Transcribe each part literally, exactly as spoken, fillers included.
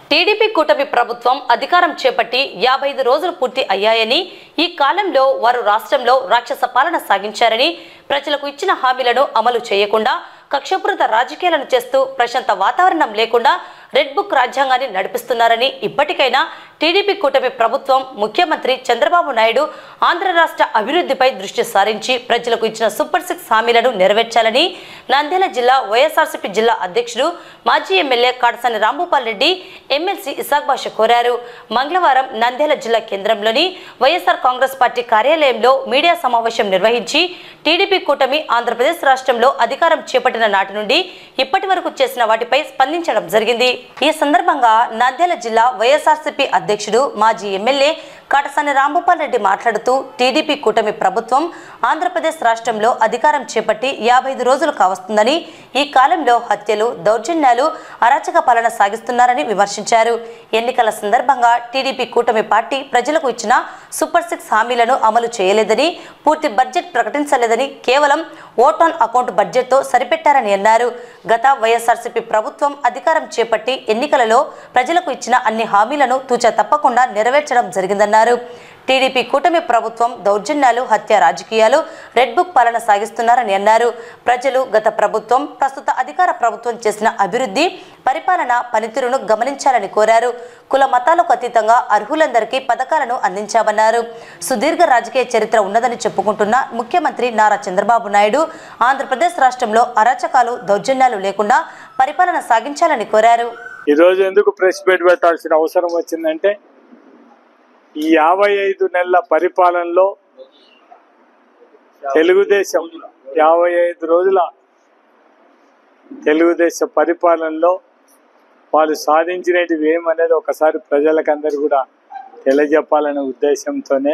TDP కూటమి ప్రభుత్వం అధికారం చేపట్టి యాభై ఐదు రోజులు పూర్తి అయ్యాయని, ఈ కాలంలో వారు రాష్ట్రంలో రాక్షస పాలన సాగించారని, ప్రజలకు ఇచ్చిన హామీలను అమలు చేయకుండా కక్షపూరిత రాజకీయాలను చేస్తూ ప్రశాంత వాతావరణం లేకుండా రెడ్ బుక్ రాజ్యాంగాన్ని నడిపిస్తున్నారని, ఇప్పటికైనా టీడీపీ కూటమి ప్రభుత్వం ముఖ్యమంత్రి చంద్రబాబు నాయుడు ఆంధ్ర రాష్ట్ర అభివృద్ధిపై దృష్టి సారించి ప్రజలకు ఇచ్చిన సూపర్ సిక్స్ హామీలను నెరవేర్చాలని నంద్యాల జిల్లా వైఎస్ఆర్సీపీ జిల్లా అధ్యక్షుడు మాజీ ఎమ్మెల్యే కాడసాని రాంభూపాల్ రెడ్డి ఎమ్మెల్సీ ఇసాక్ భాష కోరారు. మంగళవారం నంద్యాల జిల్లా కేంద్రంలోని వైఎస్ఆర్ కాంగ్రెస్ పార్టీ కార్యాలయంలో మీడియా సమావేశం నిర్వహించి టీడీపీ కూటమి ఆంధ్రప్రదేశ్ రాష్ట్రంలో అధికారం చేపట్టిన నాటి నుండి ఇప్పటి వరకు చేసిన వాటిపై స్పందించడం జరిగింది. ఈ సందర్భంగా నంద్యాల జిల్లా వైఎస్ఆర్సీపీ అధ్యక్షుడు మాజీ ఎమ్మెల్యే కాటసాని రాంభూపాల్ రెడ్డి మాట్లాడుతూ, టీడీపీ కూటమి ప్రభుత్వం ఆంధ్రప్రదేశ్ రాష్ట్రంలో అధికారం చేపట్టి యాభై ఐదు రోజులు కావస్తుందని, ఈ కాలంలో హత్యలు, దౌర్జన్యాలు, అరాచక పాలన సాగిస్తున్నారని విమర్శించారు. ఎన్నికల సందర్భంగా టీడీపీ కూటమి పార్టీ ప్రజలకు ఇచ్చిన సూపర్ సిక్స్ హామీలను అమలు చేయలేదని, పూర్తి బడ్జెట్ ప్రకటించలేదని, కేవలం ఓట్ ఆన్ అకౌంట్ బడ్జెట్తో సరిపెట్టారని అన్నారు. గత వైఎస్ఆర్సీపీ ప్రభుత్వం అధికారం చేపట్టి ఎన్నికలలో ప్రజలకు ఇచ్చిన అన్ని హామీలను తూచా తప్పకుండా నెరవేర్చడం జరిగిందన్నారు. టీడీపీ కూటమి ప్రభుత్వం దౌర్జన్యాలు, హత్య రాజకీయాలు, రెడ్ బుక్ పాలన సాగిస్తున్నారని అన్నారు. ప్రజలు గత ప్రభుత్వం, ప్రస్తుత అధికార ప్రభుత్వం చేసిన అభివృద్ధి, పరిపాలన పనితీరును గమనించాలని కోరారు. కుల మతాలకు అతీతంగా అర్హులందరికీ పథకాలను అందించామన్నారు. సుదీర్ఘ రాజకీయ చరిత్ర ఉన్నదని చెప్పుకుంటున్న ముఖ్యమంత్రి నారా చంద్రబాబు నాయుడు ఆంధ్రప్రదేశ్ రాష్ట్రంలో అరాచకాలు, దౌర్జన్యాలు లేకుండా పరిపాలన సాగించాలని కోరారు. ఈరోజు ఎందుకు ప్రెస్ మీట్ పెట్టాల్సిన అవసరం వచ్చిందంటే, ఈ యాభై ఐదు నెలల పరిపాలనలో తెలుగుదేశం యాభై ఐదు రోజుల తెలుగుదేశం పరిపాలనలో వాళ్ళు సాధించినవి ఏమనేది ఒకసారి ప్రజలకందరూ కూడా తెలియజెప్పాలనే ఉద్దేశంతోనే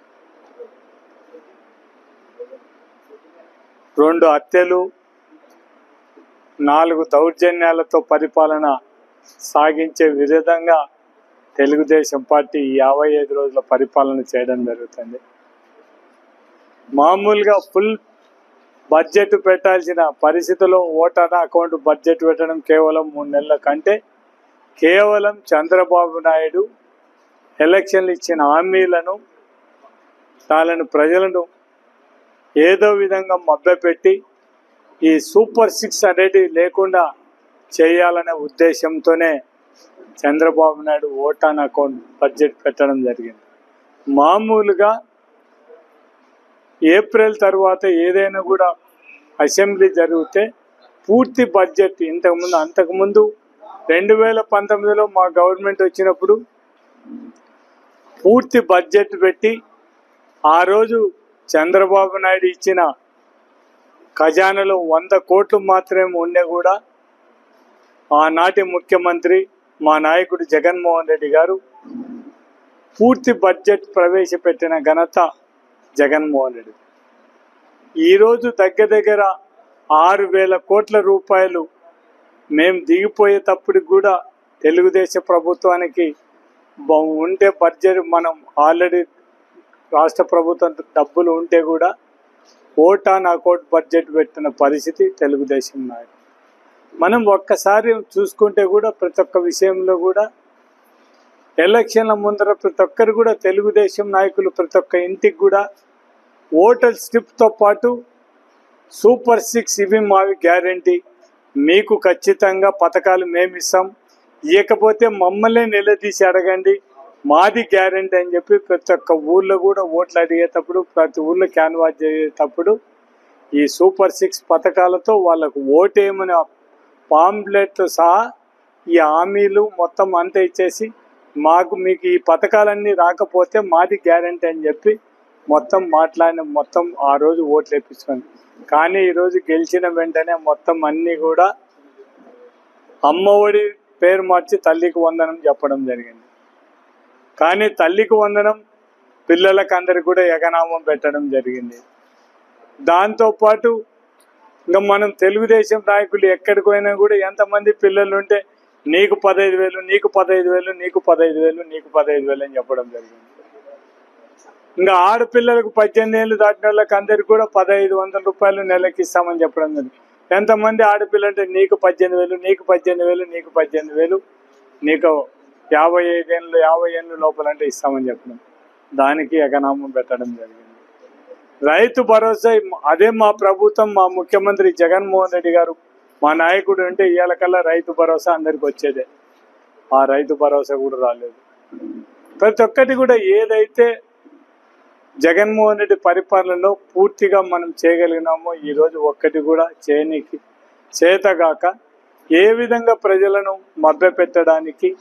రెండు హత్యలు, నాలుగు దౌర్జన్యాలతో పరిపాలన సాగించే విధంగా తెలుగుదేశం పార్టీ యాభై ఐదు రోజుల పరిపాలన చేయడం జరుగుతుంది. మామూలుగా ఫుల్ బడ్జెట్ పెట్టాల్సిన పరిస్థితిలో ఓటర్ అకౌంట్ బడ్జెట్ పెట్టడం కేవలం మూడు నెలల కంటే, కేవలం చంద్రబాబు నాయుడు ఎలక్షన్లు ఇచ్చిన హామీలను, వాళ్ళను ప్రజలను ఏదో విధంగా మభ్యపెట్టి ఈ సూపర్ సిక్స్ అనేది లేకుండా చేయాలనే ఉద్దేశంతోనే Chandrababu Naidu vote on account budget పెట్టడం జరిగింది. మామూలుగా ఏప్రిల్ తర్వాత ఏదైనా కూడా అసెంబ్లీ జరిగితే పూర్తి బడ్జెట్, ఇంతకుముందు అంతకుముందు రెండు వేల పంతొమ్మిదిలో మా గవర్నమెంట్ వచ్చినప్పుడు పూర్తి బడ్జెట్ పెట్టి, ఆ రోజు చంద్రబాబు నాయుడు ఇచ్చిన ఖజానాలో వంద కోట్లు మాత్రమే ఉండే కూడా ఆనాటి ముఖ్యమంత్రి మా నాయకుడు జగన్మోహన్ రెడ్డి గారు పూర్తి బడ్జెట్ ప్రవేశపెట్టిన ఘనత జగన్మోహన్ రెడ్డి. ఈరోజు దగ్గర దగ్గర ఆరు వేల కోట్ల రూపాయలు మేము దిగిపోయేటప్పటికి కూడా తెలుగుదేశం ప్రభుత్వానికి ఉంటే బడ్జెట్, మనం ఆల్రెడీ రాష్ట్ర ప్రభుత్వం డబ్బులు ఉంటే కూడా ఓట్ ఆన్ అకౌంట్ బడ్జెట్ పెట్టిన పరిస్థితి తెలుగుదేశం నాయకుడు. మనం ఒక్కసారి చూసుకుంటే కూడా ప్రతి ఒక్క విషయంలో కూడా ఎలక్షన్ల ముందర ప్రతి ఒక్కరు కూడా తెలుగుదేశం నాయకులు ప్రతి ఒక్క ఇంటికి కూడా ఓటర్ స్లిప్తో పాటు సూపర్ సిక్స్ ఇవి మావి గ్యారంటీ, మీకు ఖచ్చితంగా పథకాలు మేము ఇస్తాం, ఇకపోతే మమ్మల్ని నిలదీసి అడగండి, మాది గ్యారంటీ అని చెప్పి ప్రతి ఒక్క ఊళ్ళో కూడా ఓట్లు అడిగేటప్పుడు, ప్రతి ఊళ్ళో క్యాన్వాస్ చేసేటప్పుడు ఈ సూపర్ సిక్స్ పథకాలతో వాళ్ళకు ఓటేమని పాంప్లెట్ సహా ఈ హామీలు మొత్తం అంతా ఇచ్చేసి, మాకు మీకు ఈ పథకాలన్నీ రాకపోతే మాది గ్యారంటీ అని చెప్పి మొత్తం మాట్లాడిన మొత్తం ఆ రోజు ఓట్లు వేయించుకోండి. కానీ ఈరోజు గెలిచిన వెంటనే మొత్తం అన్నీ కూడా అమ్మఒడి పేరు మార్చి తల్లికి వందనం చెప్పడం జరిగింది. కానీ తల్లికి వందనం పిల్లలకు అందరికి కూడా ఎగనామం పెట్టడం జరిగింది. దాంతోపాటు ఇంకా మనం తెలుగుదేశం నాయకులు ఎక్కడికి పోయినా కూడా ఎంతమంది పిల్లలు ఉంటే నీకు పదహైదు వేలు నీకు పదహైదు వేలు నీకు పదహైదు వేలు నీకు పదహైదు వేలు అని చెప్పడం జరిగింది. ఇంకా ఆడపిల్లలకు పద్దెనిమిది ఏళ్ళు దాటిన వాళ్ళకి అందరికి కూడా పదహైదు వందల రూపాయలు నెలకి ఇస్తామని చెప్పడం జరిగింది. ఎంతమంది ఆడపిల్లలు అంటే నీకు పద్దెనిమిది వేలు నీకు పద్దెనిమిది వేలు నీకు పద్దెనిమిది వేలు నీకు యాభై ఐదేళ్ళు యాభై ఏళ్ళు లోపలంటే ఇస్తామని చెప్పినాం. దానికి ఎకనామం పెట్టడం జరిగింది. రైతు భరోసా అదే మా ప్రభుత్వం, మా ముఖ్యమంత్రి జగన్మోహన్ రెడ్డి గారు మా నాయకుడు అంటే ఇవాళ కల్లా రైతు భరోసా అందరికి వచ్చేదే. ఆ రైతు భరోసా కూడా రాలేదు. ప్రతి ఒక్కటి కూడా ఏదైతే జగన్మోహన్ రెడ్డి పరిపాలనలో పూర్తిగా మనం చేయగలిగినామో ఈరోజు ఒక్కటి కూడా చేయనీకి చేతగాక ఏ విధంగా ప్రజలను మభ్యపెట్టడానికి,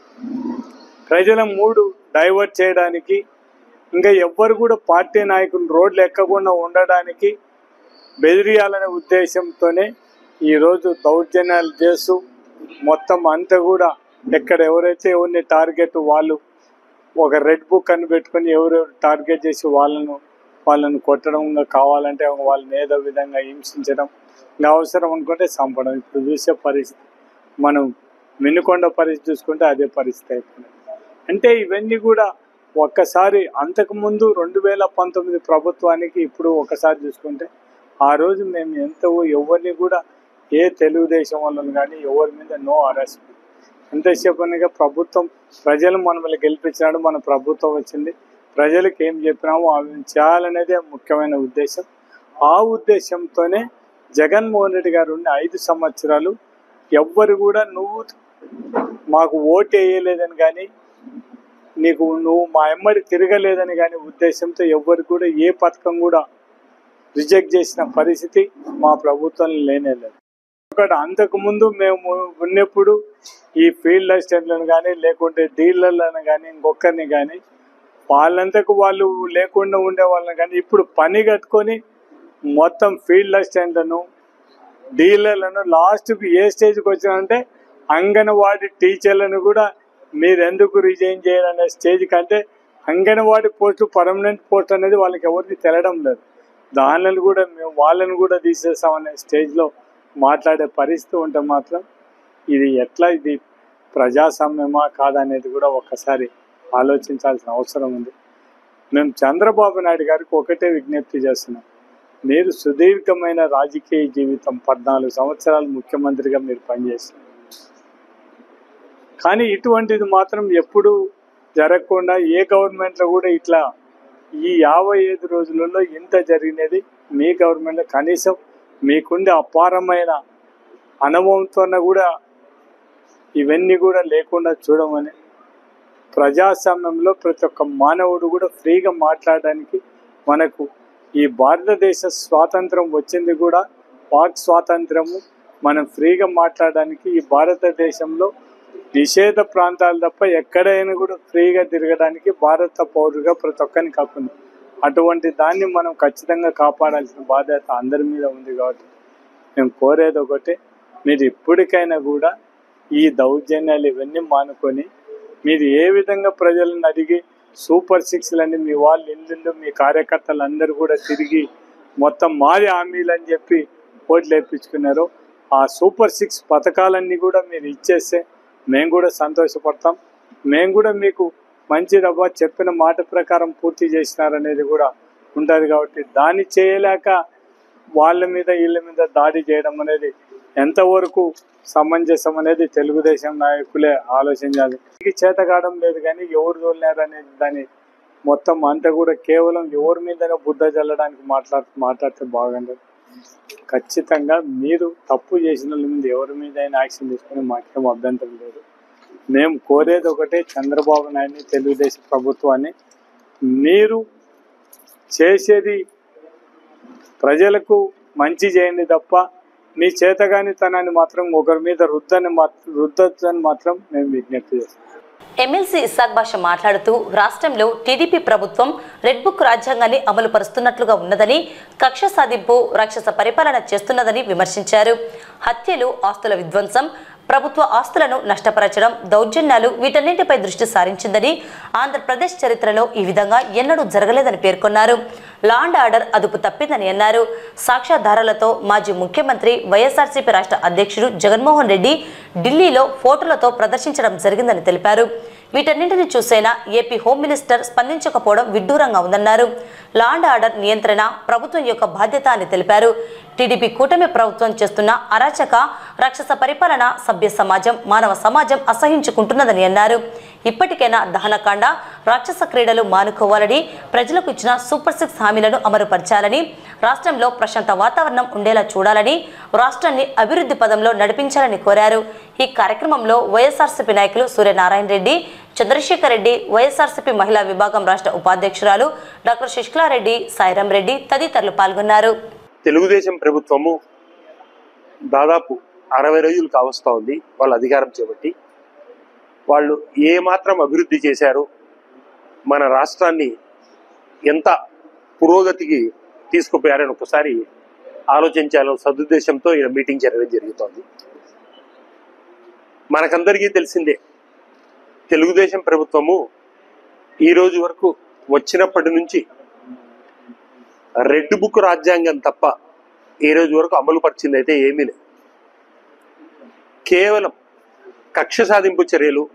ప్రజల మూడు డైవర్ట్ చేయడానికి, ఇంకా ఎవ్వరు కూడా పార్టీ నాయకులు రోడ్లు ఎక్కకుండా ఉండడానికి బెదిరియాలనే ఉద్దేశంతోనే ఈరోజు దౌర్జన్యాలు చేస్తూ మొత్తం అంతా కూడా ఎక్కడ ఎవరైతే ఎవరిని టార్గెట్ వాళ్ళు ఒక రెడ్ బుక్ అని పెట్టుకొని ఎవరెవరు టార్గెట్ చేసి వాళ్ళను వాళ్ళను కొట్టడం, కావాలంటే వాళ్ళని ఏదో విధంగా హింసించడం, ఇంకా అవసరం అనుకుంటే చంపడం. ఇప్పుడు చూసే పరిస్థితి మనం మిన్నుకొండ పరిస్థితి చూసుకుంటే అదే పరిస్థితి అయిపోయింది. అంటే ఇవన్నీ కూడా ఒక్కసారి అంతకుముందు రెండు వేల పంతొమ్మిది ప్రభుత్వానికి ఇప్పుడు ఒకసారి చూసుకుంటే ఆ రోజు మేము ఎంతో ఎవరిని కూడా ఏ తెలుగుదేశం వాళ్ళని కానీ ఎవరి మీద నో అరెస్ట్. ఎంతసేపనిగా ప్రభుత్వం ప్రజలు మనల్ని గెలిపించినాడు, మన ప్రభుత్వం వచ్చింది, ప్రజలకు ఏం చెప్పినామో అవి చేయాలనేదే ముఖ్యమైన ఉద్దేశం. ఆ ఉద్దేశంతోనే జగన్మోహన్ రెడ్డి గారు ఉన్న ఐదు సంవత్సరాలు ఎవ్వరు కూడా నువ్వు మాకు ఓటు వేయలేదని కానీ, నీకు నువ్వు మా ఎమ్మడి తిరగలేదని కానీ ఉద్దేశంతో ఎవ్వరు కూడా ఏ పథకం కూడా రిజెక్ట్ చేసిన పరిస్థితి మా ప్రభుత్వం లేనే లేదు. ఒకటి అంతకుముందు మేము ఉన్నప్పుడు ఈ ఫీల్డ్ అసిస్టెంట్లను కానీ లేకుంటే డీలర్లను కానీ ఇంకొకరిని కానీ వాళ్ళంతకు వాళ్ళు లేకుండా ఉండే వాళ్ళని కానీ ఇప్పుడు పని కట్టుకొని మొత్తం ఫీల్డ్ అసిస్టెంట్లను డీలర్లను లాస్ట్కి ఏ స్టేజ్కి వచ్చినారంటే అంగన్వాడీ టీచర్లను కూడా మీరు ఎందుకు రిజైన్ చేయాలనే స్టేజ్ కంటే అంగన్వాడీ పోస్టు పర్మనెంట్ పోస్ట్ అనేది వాళ్ళకి ఎవరికి తెలడం లేదు. దానిని కూడా మేము వాళ్ళని కూడా తీసేస్తామనే స్టేజ్లో మాట్లాడే పరిస్థితి ఉంటే మాత్రం ఇది ఎట్లా, ఇది ప్రజాస్వామ్యమా కాదనేది కూడా ఒక్కసారి ఆలోచించాల్సిన అవసరం ఉంది. మేము చంద్రబాబు నాయుడు గారికి ఒకటే విజ్ఞప్తి చేస్తున్నాం. మీరు సుదీర్ఘమైన రాజకీయ జీవితం పద్నాలుగు సంవత్సరాలు ముఖ్యమంత్రిగా మీరు పనిచేస్తున్నారు, కానీ ఇటువంటిది మాత్రం ఎప్పుడు జరగకుండా ఏ గవర్నమెంట్లో కూడా ఇట్లా ఈ యాభై ఐదు రోజులలో ఇంత జరిగినది మీ గవర్నమెంట్లో కనీసం మీకుండే అపారమైన అనుభవంతో కూడా ఇవన్నీ కూడా లేకుండా చూడమని, ప్రజాస్వామ్యంలో ప్రతి ఒక్క మానవుడు కూడా ఫ్రీగా మాట్లాడడానికి, మనకు ఈ భారతదేశ స్వాతంత్రం వచ్చింది కూడా వాక్ స్వాతంత్రము, మనం ఫ్రీగా మాట్లాడడానికి ఈ భారతదేశంలో నిషేధ ప్రాంతాలు తప్ప ఎక్కడైనా కూడా ఫ్రీగా తిరగడానికి భారత పౌరుగా ప్రతి ఒక్కరిని కాకుండా అటువంటి దాన్ని మనం ఖచ్చితంగా కాపాడాల్సిన బాధ్యత అందరి మీద ఉంది. కాబట్టి మేము కోరేది ఒకటే, మీరు ఇప్పటికైనా కూడా ఈ దౌర్జన్యాలు ఇవన్నీ మానుకొని మీరు ఏ విధంగా ప్రజలను అడిగి సూపర్ సిక్స్లని మీ వాళ్ళు ఇల్లు మీ కార్యకర్తలు అందరూ కూడా తిరిగి మొత్తం మాది హామీలు అని చెప్పి ఓట్లు వేయించుకున్నారు. ఆ సూపర్ సిక్స్ పథకాలన్నీ కూడా మీరు ఇచ్చేస్తే మేము కూడా సంతోషపడతాం. మేము కూడా మీకు మంచి రవ్వ చెప్పిన మాట ప్రకారం పూర్తి చేసినారనేది కూడా ఉంటుంది. కాబట్టి దాన్ని చేయలేక వాళ్ళ మీద వీళ్ళ మీద దాడి చేయడం అనేది ఎంతవరకు సమంజసం అనేది తెలుగుదేశం నాయకులే ఆలోచించాలి. చేత కావడం లేదు కానీ ఎవరు తోలినారనేది దాన్ని మొత్తం అంతా కూడా కేవలం ఎవరి మీదనే బుద్ధ చల్లడానికి మాట్లాడు మాట్లాడితే బాగుండదు. ఖచ్చితంగా మీరు తప్పు చేసిన వాళ్ళ మీద ఎవరి మీద అయినా యాక్షన్ తీసుకుని మాకేం అభ్యంతరం లేదు. మేము కోరేది ఒకటే, చంద్రబాబు నాయుడిని తెలుగుదేశం ప్రభుత్వాన్ని మీరు చేసేది ప్రజలకు మంచి చేయండి తప్ప మీ చేతగానితనాన్ని మాత్రం ఒకరి మీద రుద్దని రుద్దొద్దని మాత్రం మేము విజ్ఞప్తి చేస్తాం. ఎమ్మెల్సీ ఇస్సాక్ బాషా మాట్లాడుతూ రాష్ట్రంలో టీడీపీ ప్రభుత్వం రెడ్ బుక్ రాజ్యాంగాన్ని అమలు పరుస్తున్నట్లుగా ఉన్నదని, కక్ష సాధింపు రాక్షస పరిపాలన చేస్తున్నదని విమర్శించారు. హత్యలు, ఆస్తుల విధ్వంసం, ప్రభుత్వ ఆస్తులను నష్టపరచడం, దౌర్జన్యాలు వీటన్నింటిపై దృష్టి సారించిందని, ఆంధ్రప్రదేశ్ చరిత్రలో ఈ విధంగా ఎన్నడూ జరగలేదని పేర్కొన్నారు. లా అండ్ ఆర్డర్ అదుపు తప్పిందని అన్నారు. సాక్ష్యాధారాలతో మాజీ ముఖ్యమంత్రి వైఎస్ఆర్సీపీ రాష్ట్ర అధ్యక్షుడు జగన్మోహన్ రెడ్డి ఢిల్లీలో ఫోటోలతో ప్రదర్శించడం జరిగిందని తెలిపారు. వీటన్నింటిని చూసైనా ఏపీ హోమ్ మినిస్టర్ స్పందించకపోవడం విడ్డూరంగా ఉందన్నారు. లా అండ్ ఆర్డర్ నియంత్రణ ప్రభుత్వం యొక్క బాధ్యత అని తెలిపారు. టీడీపీ కూటమి ప్రభుత్వం చేస్తున్న అరాచక రాక్షస పరిపాలన సభ్య సమాజం, మానవ సమాజం అసహించుకుంటున్నదని అన్నారు. ఇప్పటికైనా దహనకాండ రాక్షస క్రీడలు మానుకోవాలని, ప్రజలకు ఇచ్చిన సూపర్ సిక్స్ హామీలను అమలుపరచాలని, రాష్ట్రంలో ప్రశాంత వాతావరణం ఉండేలా చూడాలని, రాష్ట్రాన్ని అభివృద్ధి పదంలో నడిపించాలని కోరారు. ఈ కార్యక్రమంలో వైఎస్ఆర్సీపీ నాయకులు సూర్యనారాయణ రెడ్డి, చంద్రశేఖర్ రెడ్డి, వైఎస్ఆర్సీపీ మహిళా విభాగం రాష్ట్ర ఉపాధ్యక్షురాలు డాక్టర్ శశికళారెడ్డి, సాయిరాం రెడ్డి తదితరులు పాల్గొన్నారు. తెలుగుదేశం ప్రభుత్వము దాదాపు అరవై రోజులు కావస్తా ఉంది వాళ్ళు అధికారం చేపట్టి. వాళ్ళు ఏమాత్రం అభివృద్ధి చేశారు, మన రాష్ట్రాన్ని ఎంత పురోగతికి తీసుకుపోయారని ఒకసారి ఆలోచించాలని సదుద్దేశంతో ఈ మీటింగ్ జరగడం జరుగుతోంది. మనకందరికీ తెలిసిందే, తెలుగుదేశం ప్రభుత్వము ఈ రోజు వరకు వచ్చినప్పటి నుంచి రెడ్ బుక్ రాజ్యాంగం తప్ప ఈ రోజు వరకు అమలు పరిచింది అయితే ఏమీ లేదు. కేవలం కక్ష సాధింపు చర్యలు,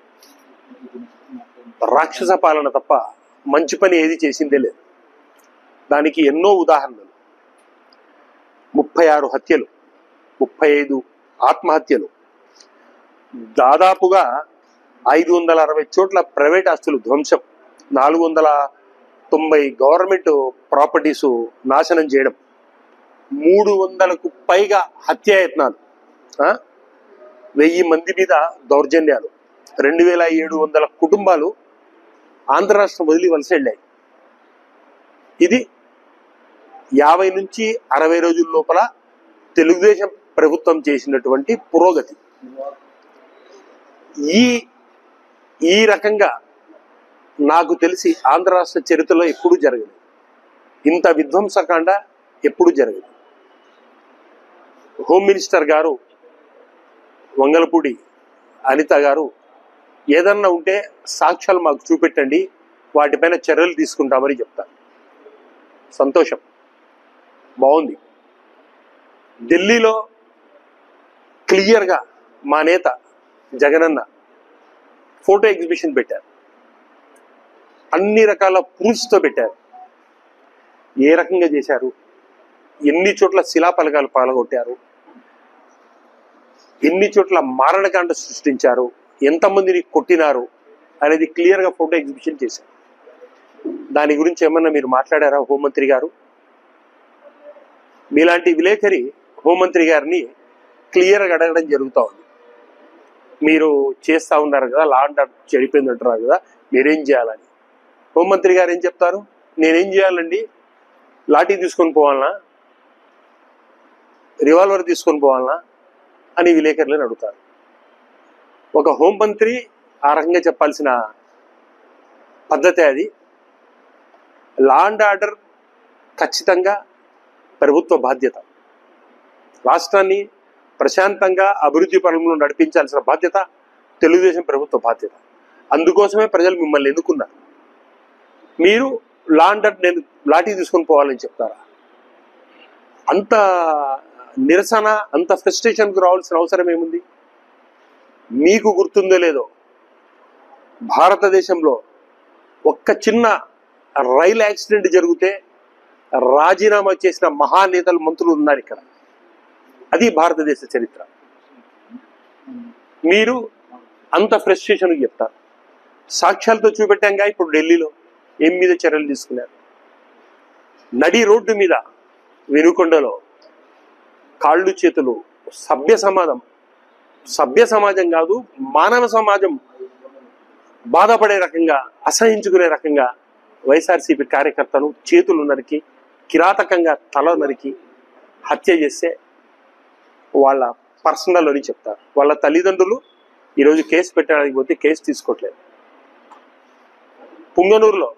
రాక్షస పాలన తప్ప మంచి పని ఏది చేసిందే లేదు. దానికి ఎన్నో ఉదాహరణలు. ముప్పై ఆరు హత్యలు, ముప్పై ఐదు ఆత్మహత్యలు, దాదాపుగా ఐదు వందల అరవై చోట్ల ప్రైవేట్ ఆస్తులు ధ్వంసం, నాలుగు వందల తొంభై గవర్నమెంట్ ప్రాపర్టీస్ నాశనం చేయడం, మూడు వందలకు పైగా హత్యాయత్నాలు, వెయ్యి మంది మీద దౌర్జన్యాలు, రెండు వేల ఏడు వందల కుటుంబాలు ఆంధ్ర రాష్ట్రం వదిలి వలస వెళ్ళాయి. ఇది యాభై నుంచి అరవై రోజుల లోపల తెలుగుదేశం ప్రభుత్వం చేసినటువంటి పురోగతి. ఈ ఈ రకంగా నాకు తెలిసి ఆంధ్ర రాష్ట్ర చరిత్రలో ఎప్పుడూ జరగదు, ఇంత విధ్వంసకాండ ఎప్పుడు జరగదు. హోమ్ మినిస్టర్ గారు వంగలపూడి అనిత గారు ఏదన్నా ఉంటే సాక్ష్యాలు మాకు చూపెట్టండి, వాటిపైన చర్యలు తీసుకుంటామని చెప్తారు. సంతోషం, బాగుంది. ఢిల్లీలో క్లియర్గా మా నేత జగనన్న ఫోటో ఎగ్జిబిషన్ పెట్టారు, అన్ని రకాల ప్రూఫ్స్తో పెట్టారు. ఏ రకంగా చేశారు, ఎన్ని చోట్ల శిలాఫలకాలు పాల్గొట్టారు, ఎన్ని చోట్ల మారణకాండ సృష్టించారు, ఎంతమందిని కొట్టినారు అనేది క్లియర్గా ఫోటో ఎగ్జిబిషన్ చేశారు. దాని గురించి ఏమన్నా మీరు మాట్లాడారా హోంమంత్రి గారు? మీలాంటి విలేకరి హోంమంత్రి గారిని క్లియర్గా అడగడం జరుగుతూ ఉంది. మీరు చేస్తూ ఉన్నారు కదా, లా అండ్ ఆర్డర్ చెడిపోయింది అంటున్నారు కదా, మీరేం చేయాలని. హోంమంత్రి గారు ఏం చెప్తారు? నేనేం చేయాలండి, లాఠీ తీసుకొని పోవాలనా, రివాల్వర్ తీసుకొని పోవాలనా అని విలేకరులను అడుగుతారు. ఒక హోంమంత్రి ఆ రకంగా చెప్పాల్సిన పద్ధతి అది. లా అండ్ ఆర్డర్ ఖచ్చితంగా ప్రభుత్వ బాధ్యత. రాష్ట్రాన్ని ప్రశాంతంగా అభివృద్ధి పనులను నడిపించాల్సిన బాధ్యత తెలుగుదేశం ప్రభుత్వ బాధ్యత. అందుకోసమే ప్రజలు మిమ్మల్ని ఎన్నుకున్నారు. మీరు లా అండ్ ఆర్డర్ నేను లాఠీ తీసుకొని పోవాలని చెప్తారా? అంత నిరసన, అంత ఫ్రస్ట్రేషన్కు రావాల్సిన అవసరం ఏముంది? మీకు గుర్తుందో లేదో, భారతదేశంలో ఒక్క చిన్న రైలు యాక్సిడెంట్ జరిగితే రాజీనామా చేసిన మహానేతలు, మంత్రులు ఉన్నారు ఇక్కడ. అది భారతదేశ చరిత్ర. మీరు అంత ఫ్రస్ట్రేషన్కి చెప్తారు. సాక్ష్యాలతో చూపెట్టాంగా ఇప్పుడు ఢిల్లీలో ఏం మీద చర్యలు తీసుకున్నారు. నడి రోడ్డు మీద వెనుకొండలో కాళ్ళు చేతులు, సభ్య సమాజం సభ్య సమాజం కాదు మానవ సమాజం బాధపడే రకంగా, అసహించుకునే రకంగా వైఎస్ఆర్సీపీ కార్యకర్తను చేతులు నరికి, కిరాతకంగా తల నరికి హత్య చేస్తే వాళ్ళ పర్సనల్ అని చెప్తారు. వాళ్ళ తల్లిదండ్రులు ఈరోజు కేసు పెట్టడానికి పోతే కేసు తీసుకోవట్లేదు. పుంగనూరులో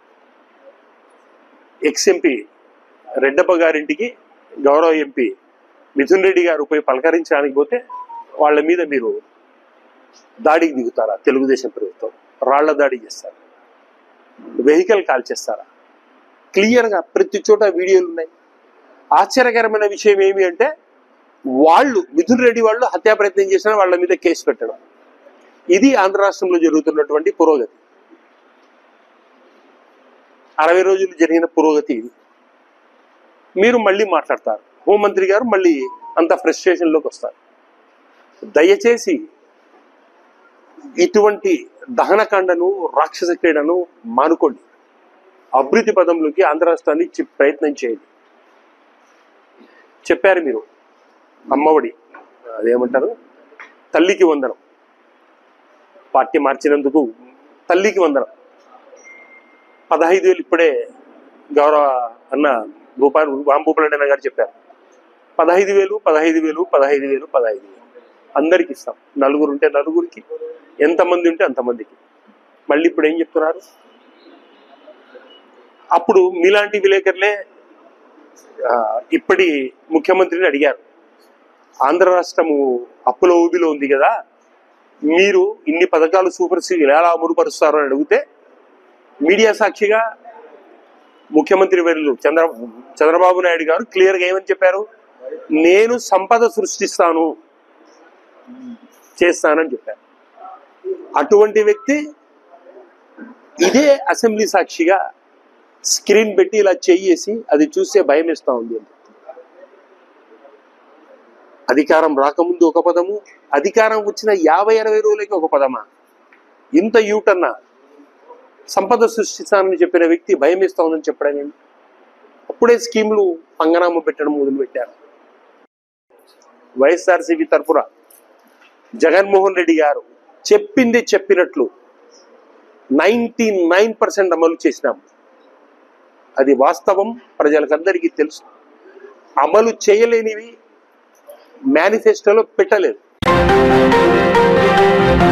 ఎక్స్ ఎంపీ రెడ్డప్ప గారింటికి గౌరవ ఎంపీ మిథున్ రెడ్డి గారు పోయి పలకరించడానికి పోతే వాళ్ళ మీద మీరు దాడికి దిగుతారా? తెలుగుదేశం ప్రభుత్వం రాళ్ల దాడి చేస్తారు, వెహికల్ కాల్ చేస్తారా? క్లియర్గా ప్రతి చోట వీడియోలు ఉన్నాయి. ఆశ్చర్యకరమైన విషయం ఏమి అంటే, వాళ్ళు మిథున్ రెడ్డి వాళ్ళు హత్యా ప్రయత్నం చేసిన వాళ్ళ మీద కేసు పెట్టడం. ఇది ఆంధ్ర రాష్ట్రంలో జరుగుతున్నటువంటి పురోగతి. అరవై రోజులు జరిగిన పురోగతి ఇది. మీరు మళ్ళీ మాట్లాడతారు, హోంమంత్రి గారు మళ్ళీ అంత ఫ్రస్ట్రేషన్లోకి వస్తారు. దయచేసి ఇటువంటి దహనకాండను, రాక్షస క్రీడను మానుకోండి. అభివృద్ధి పదంలోకి ఆంధ్ర రాష్ట్రాన్ని ప్రయత్నం చేయండి. చెప్పారు మీరు అమ్మఒడి, అదేమంటారు, తల్లికి వందనం, పార్టీ మార్చినందుకు తల్లికి వందనం, పదహైదు వేలు ఇప్పుడే గౌరవ అన్న భూపాల్ రాంభూపాలన్న గారు చెప్పారు. పదహైదు వేలు పదహైదు వేలు పదహైదు వేలు పదహైదు వేలు అందరికి ఇస్తాం. నలుగురు ఉంటే నలుగురికి, ఎంతమంది ఉంటే అంతమందికి. మళ్ళీ ఇప్పుడు ఏం చెప్తున్నారు? అప్పుడు మీలాంటి విలేకరులే ఇప్పటి ముఖ్యమంత్రిని అడిగారు, ఆంధ్ర రాష్ట్రము అప్పుల ఊబిలో ఉంది కదా, మీరు ఇన్ని పథకాలు సూపర్ సిక్స్ ఎలా అమలుపరుస్తారు అని అడిగితే మీడియా సాక్షిగా ముఖ్యమంత్రి వర్యులు చంద్ర చంద్రబాబు నాయుడు గారు క్లియర్గా ఏమని చెప్పారు? నేను సంపద సృష్టిస్తాను, చేస్తానని చెప్పారు. అటువంటి వ్యక్తి ఇదే అసెంబ్లీ సాక్షిగా స్క్రీన్ పెట్టి ఇలా చెయ్యేసి అది చూస్తే భయం వేస్తూ ఉంది. అధికారం రాకముందు ఒక పదము, అధికారం వచ్చిన యాభై అరవై రోజులకి ఒక పదమా? ఇంత యూటన్నా? సంపద సృష్టిస్తానని చెప్పిన వ్యక్తి భయం వేస్తా ఉందని చెప్పడం ఏంటి? అప్పుడే స్కీములు పంగనామా పెట్టడం మొదలు పెట్టారు. వైఎస్ఆర్సీపీ తరఫున జగన్మోహన్ రెడ్డి గారు చెప్పింది చెప్పినట్లు నైంటీ నైన్ పర్సెంట్ అమలు చేసినాం. అది వాస్తవం, ప్రజలకందరికీ తెలుసు. అమలు చేయలేనివి మేనిఫెస్టోలో పెట్టలేదు.